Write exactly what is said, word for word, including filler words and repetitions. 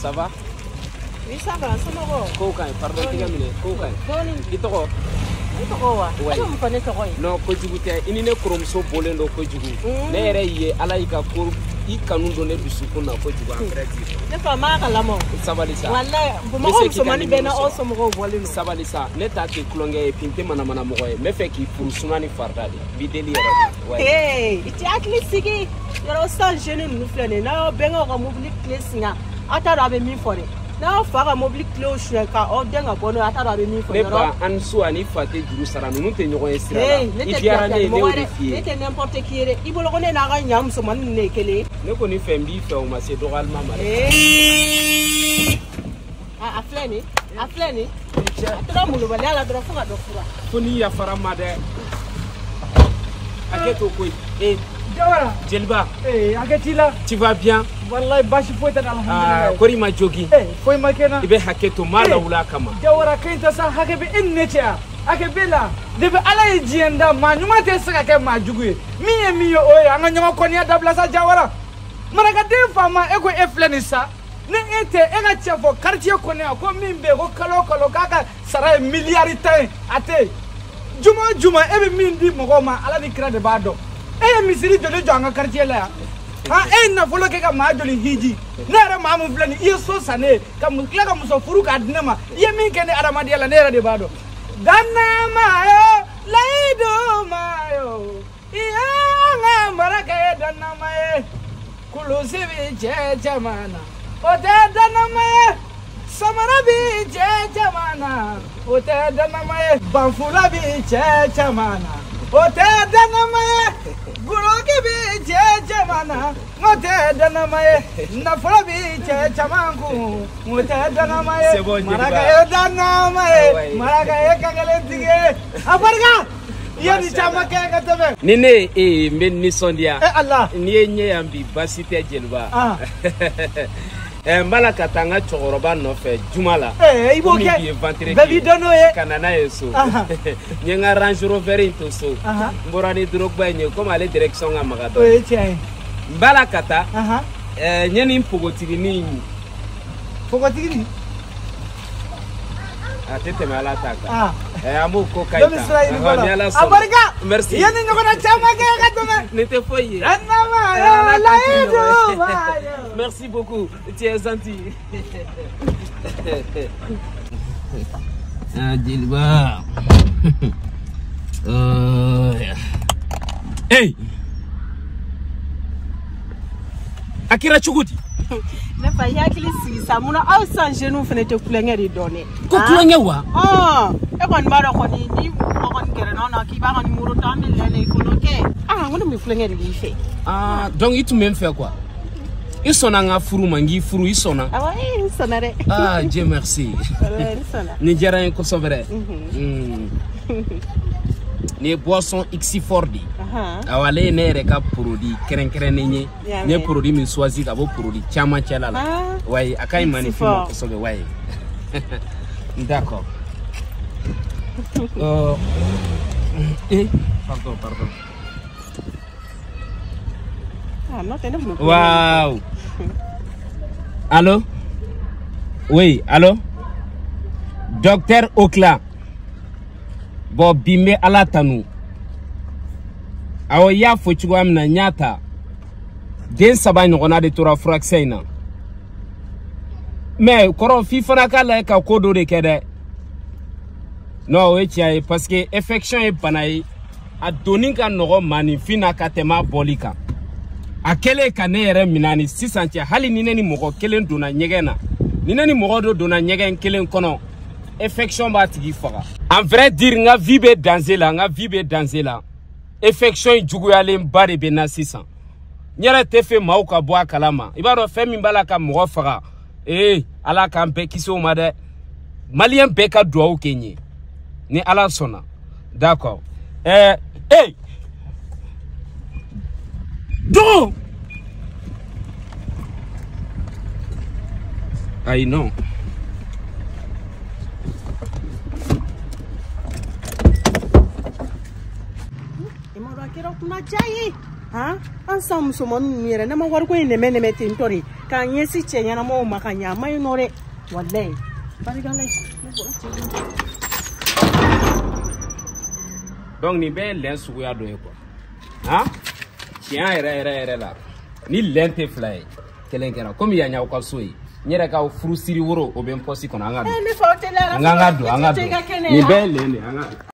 Ça va? Oui, ça va, ça va. Kokai, pardon, tu as mis Kokai. Il te rend. Ouais. Non, Kojugu, il n'est pas comme ça pour le Kojugu. L'air à la Ika pour I kanu donner du soukuna Kojugu en vrai. Ne pas mal à la mort. Ça va les ça. Voilà, vous m'avez dit que ben au somro volé. Ça va les ça. N'eta que klonge pinte mana mana moye. Me fait qui pour sunani fardali. Bideli era. Hey, it actually sigi. Yaro san jeune nous flane. Na benga ko mobile clesinga. Ata rabe mi fore. Na fara mobile close ka o denga bono ata rabe mi fore. Ne ba ansu ani fate juru sara nous te nyogo esira. I fiara ne ne odifi. N'était n'importe qui est. I bolo ne na ga nyam so man ne kele. Ne ko ni fembi fe o ma se dogal mama. Ah aflani. Aflani. Atra mulu bale ala dro fuga do fura. Foni ya fara made. Aketo ko eh Jawara. Jelba. Eh, aketila. Tu vas bien? Wallahi bashi foita alhamdulillah. Ah, kori ma jogi. Eh, foi makena. Ibe haketo mala wula kama. Jawara kainta sa hakebe innecha. Akebela. Debe ala jienda ma nyuma te saka ke ma jugu. Miye miye oye anga nyama konia dabla sa Jawara. Maraka de fama eko eflenisa. Ne ete ega chefo quartier konia ko mimbe ko kalo kalo kaka sara milliarité ate. Juma juma ebe mindi mogoma ala ni kra de bado. Eh misiri jole janga quartier la ha eh na folo ke ka ma joli hiji na ra ma mu flani iyo so sane ka mu kla ka mu so furu ka dinama ye min ke ne arama dia la ne ra de bado danna mayo laido mayo iya nga maraka e danna maye kulusi bi je jamana o de danna maye samara bi je jamana o de danna maye banfula bi je jamana o de danna maye Guroki bi je jamana, mote dana maye, na folo bi je chamangu, mote dana maye, maraka e dana maye, maraka e kagale tige, abarga, yeni chamake katabe. Nine e men ni sondia. Eh Allah. Ni nye ambi basite Jelba. Ah. Eh malaka tanga chokoroba no fe jumala. Eh iboke. Baby dono e kanana yeso. Nyenga Range Rover into so. Mborani Drogba nye comme aller direction nga magado. Oui tiens. Balakata. Eh nyeni mpogotiri ni. Pogotiri. Atete mala taka. Ah. Eh amu ko kaita. Abarga. Merci. Yeni nyokona chamake katome. Nete foye. Anama ya laido mayo. Merci beaucoup, tu es gentil. Ah, Jelba. Oh, hey! Akira Chuguti. Ne fa yakili sisa muna au san genou fenete kulenge di donné. Ko kulenge wa? Ah, e kon mara ko ni ni kon kere no na ki ba kon muro tambi lele ko no ke. Ah, ngone mi kulenge di fait. Ah, donc il tout même fait quoi? Il sonne en furu mangi furu il sonne. Ah ouais, il sonne. Ah, Dieu merci. Ouais, il sonne. Nigérien ko sobere. Les boissons X-Fordi. Awale ne reka produit keren keren nenye. Ne produit min choisi ka bo produit chama chala la. Ouais, akai magnifique ko sobe ouais. D'accord. Euh eh pardon, pardon. Ah non, t'es non. Wow. Allô? Oui, allô? Docteur Okla. Bo bime ala tanu. Awo ya fo chugo amna nyata. Den saba nyogona de tora fraxena. Mais koro fi fana kala ka kodo de kede. No we chia parce que infection e banayi a doninka nogo mani fina katema bolika. Akele kanere minani sisanche hali nine ni mogo kelen dona nyegena. Nine ni mogo do dona nyegen kelen kono. Infection ba tigi faga. En vrai dire nga vibe danger la, nga vibe danger la. Infection jugu yale mbare be na sisan. Nyara tefe mauka boa kalama. Ibaro fe mimbala ka mogo faga. Eh, ala ka mpe kiso made. Malien be ka doa kenye. Ni ala sona. D'accord. Eh, hey. Do. I know. Kira kuna jai, ha? An samu somon mire na ma warko ine mene mete ntori. k'a ɲɛsi cɛ ɲɛnamaw ma ka ɲɛ a ma ɲi nɔ dɛ walayi barikala ne bɔra cɛ donc nin bɛɛ ye lɛn suguya dɔ ye quoi han tiɲɛ yɛrɛ yɛrɛ yɛrɛ la ni lɛn tɛ fila ye kelen kɛra komi yan y'aw ka so ye n yɛrɛ ka furusiri woro o bɛ n pɔsi kɔnɔ an ka don an ka don an ka don nin bɛɛ ye lɛn de an ka don